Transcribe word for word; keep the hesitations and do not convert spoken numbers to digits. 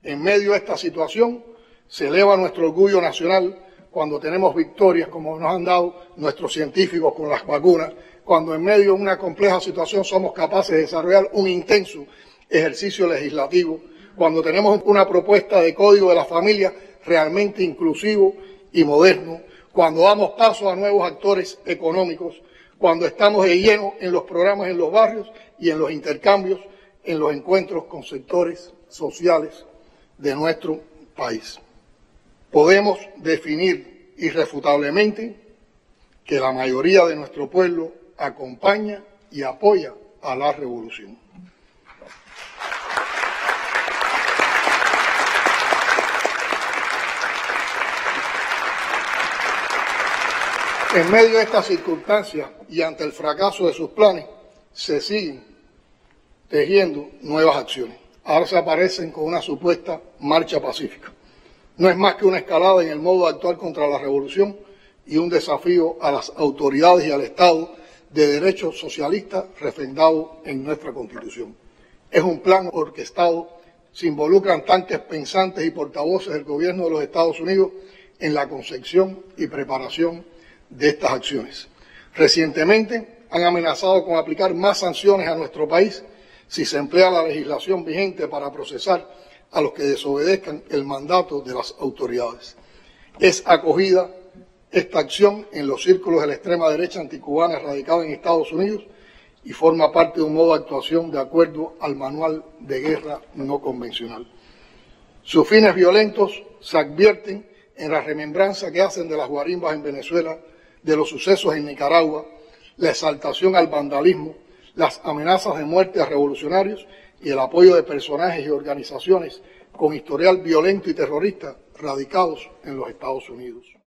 En medio de esta situación se eleva nuestro orgullo nacional cuando tenemos victorias como nos han dado nuestros científicos con las vacunas, cuando en medio de una compleja situación somos capaces de desarrollar un intenso ejercicio legislativo, cuando tenemos una propuesta de código de la familia realmente inclusivo y moderno, cuando damos paso a nuevos actores económicos, cuando estamos de lleno en los programas en los barrios y en los intercambios, en los encuentros con sectores sociales de nuestro país. Podemos definir irrefutablemente que la mayoría de nuestro pueblo acompaña y apoya a la revolución. En medio de estas circunstancias y ante el fracaso de sus planes, se siguen tejiendo nuevas acciones. Ahora se aparecen con una supuesta marcha pacífica. No es más que una escalada en el modo de actuar contra la revolución y un desafío a las autoridades y al Estado de derecho socialista refrendado en nuestra Constitución. Es un plan orquestado, se involucran tanques pensantes y portavoces del gobierno de los Estados Unidos en la concepción y preparación de estas acciones. Recientemente han amenazado con aplicar más sanciones a nuestro país si se emplea la legislación vigente para procesar a los que desobedezcan el mandato de las autoridades. Es acogida esta acción en los círculos de la extrema derecha anticubana radicada en Estados Unidos y forma parte de un modo de actuación de acuerdo al manual de guerra no convencional. Sus fines violentos se advierten en la remembranza que hacen de las guarimbas en Venezuela, de los sucesos en Nicaragua, la exaltación al vandalismo, las amenazas de muerte a revolucionarios y el apoyo de personajes y organizaciones con historial violento y terrorista radicados en los Estados Unidos.